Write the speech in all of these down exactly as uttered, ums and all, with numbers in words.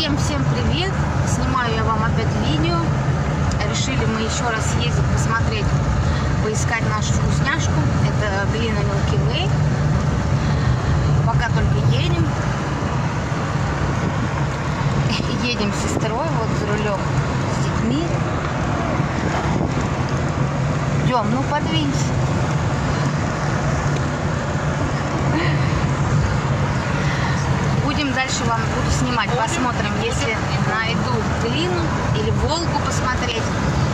Всем-всем привет! Снимаю я вам опять видео. Решили мы еще раз ездить, посмотреть, поискать нашу вкусняшку. Это глина Milky Way. Пока только едем. Едем с сестрой, вот за рулем с детьми. Идем, ну подвинься. Будем дальше вам буду снимать. Посмотрим, если найду глину или Волгу посмотреть.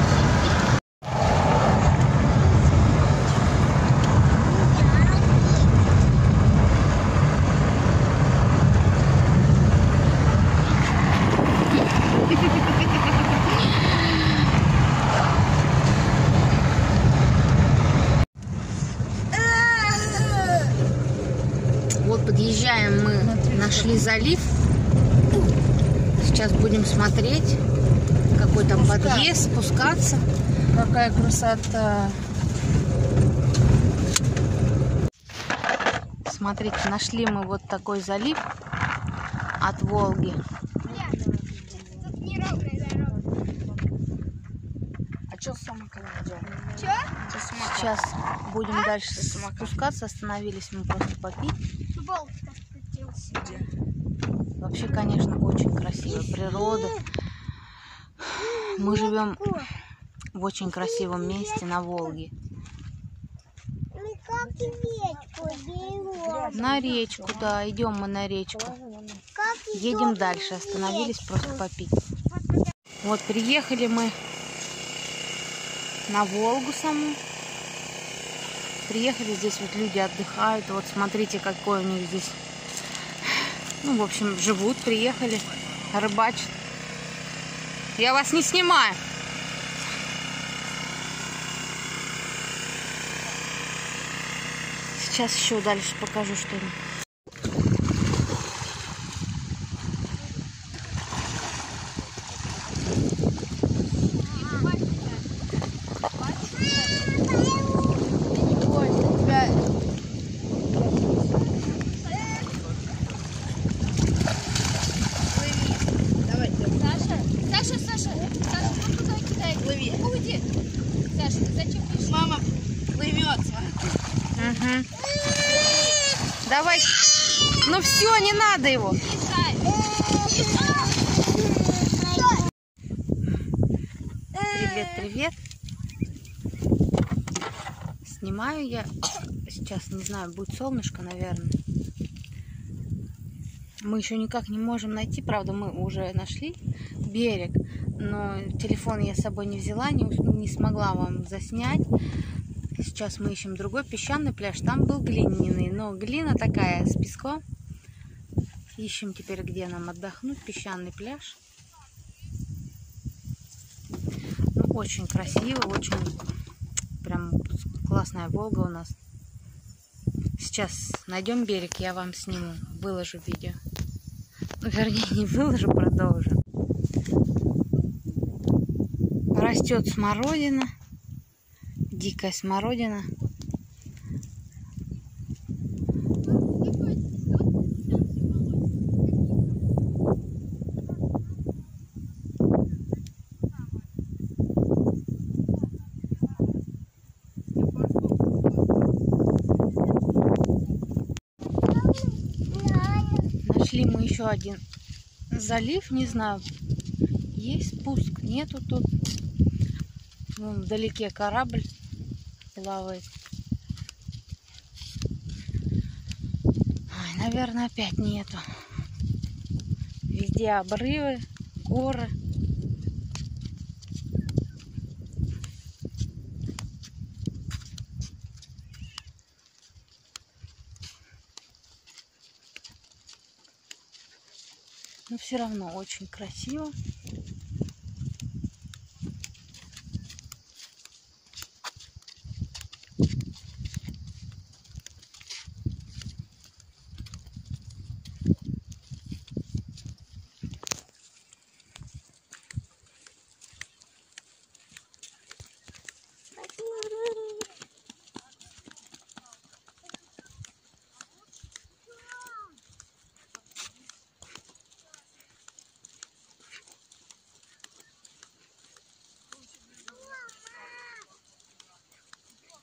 Вот подъезжаем мы, нашли залив. Сейчас будем смотреть, какой там Спускаться. подъезд, спускаться. Какая красота! Смотрите, нашли мы вот такой залив от Волги. А что с самокатом делаем? Сейчас будем а? дальше спускаться. Остановились мы просто попить. Вообще, конечно, очень красивая природа. Мы живем в очень красивом месте на Волге. На речку, да, идем мы на речку. Едем дальше, остановились просто попить. Вот, приехали мы на Волгу саму. Приехали, здесь вот люди отдыхают. Вот смотрите, какой у них здесь... Ну, в общем, живут, приехали, рыбачат. Я вас не снимаю. Сейчас еще дальше покажу что-нибудь. Мама плывется. Угу. Давай. Ну все, не надо его. Привет, привет. Снимаю я. Сейчас, не знаю, будет солнышко, наверное. Мы еще никак не можем найти. Правда, мы уже нашли берег. Но телефон я с собой не взяла, не, не смогла вам заснять. Сейчас мы ищем другой песчаный пляж. Там был глиняный, но глина такая с песком. Ищем теперь, где нам отдохнуть. Песчаный пляж. Ну, очень красиво, очень прям классная Волга у нас. Сейчас найдем берег, я вам сниму, выложу видео. Ну, вернее, не выложу, продолжу. Растет смородина, дикая смородина. Нашли мы еще один залив, не знаю, есть спуск, нету тут. Вон вдалеке корабль плавает. Ой, наверное, опять нету. Везде обрывы, горы. Но все равно очень красиво.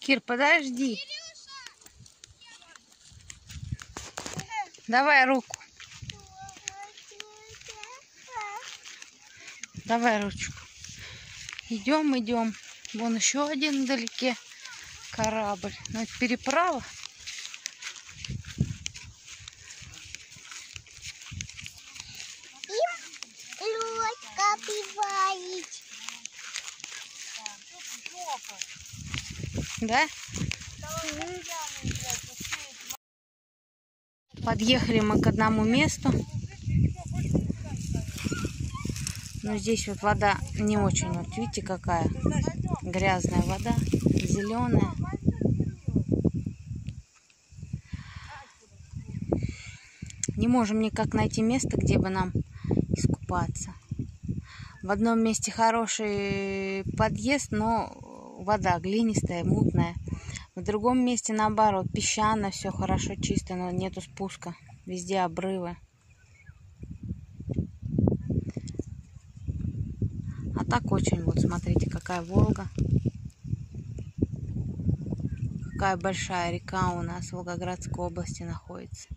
Кир, подожди. Давай руку. Давай ручку. Идем, идем. Вон еще один вдалеке корабль. Но это переправа. Да? Подъехали мы к одному месту. Но здесь вот вода не очень. Вот видите, какая грязная вода, зеленая. Не можем никак найти место, где бы нам искупаться. В одном месте хороший подъезд, но вода глинистая, мутная. В другом месте наоборот, песчано, все хорошо, чисто, но нету спуска. Везде обрывы. А так очень, вот смотрите, какая Волга. Какая большая река у нас в Волгоградской области находится.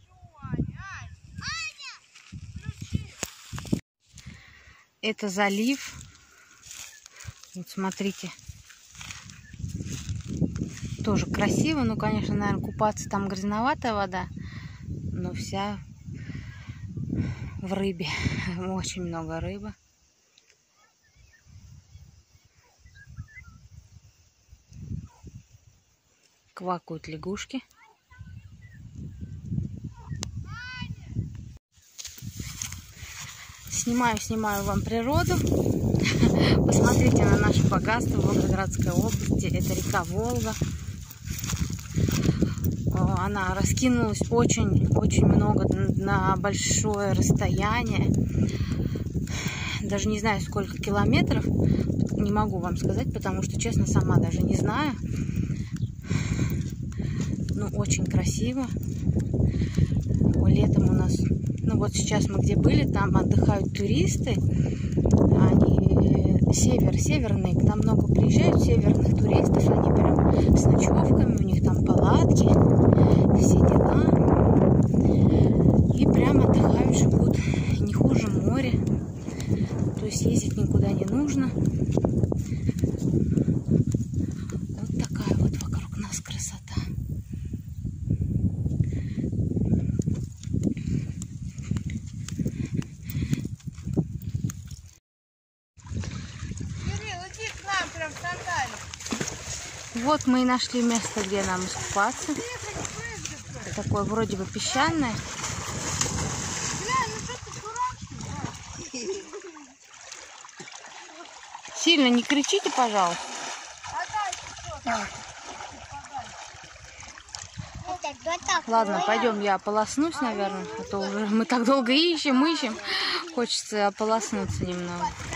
Это залив. Вот смотрите. Тоже красиво, ну, конечно, наверное, купаться там грязноватая вода, но вся в рыбе. Очень много рыбы. Квакают лягушки. Снимаю, снимаю вам природу. Посмотрите на наше богатство в Волгоградской области. Это река Волга. Она раскинулась очень-очень много на большое расстояние. Даже не знаю, сколько километров. Не могу вам сказать, потому что, честно, сама даже не знаю. Ну, очень красиво. Летом у нас... Ну, вот сейчас мы где были, там отдыхают туристы. Они север, северные. К нам много приезжают северных туристов. Они прям с ночевками, у них там палатки, все дела. И прям отдыхают, живут не хуже моря. То есть ездить никуда не нужно. Вот такая вот вокруг нас красота. Вот мы и нашли место, где нам искупаться. Такое вроде бы песчаное. Сильно не кричите, пожалуйста. Ладно, пойдем, я ополоснусь, наверное. А то уже мы так долго ищем, ищем. Хочется ополоснуться немного.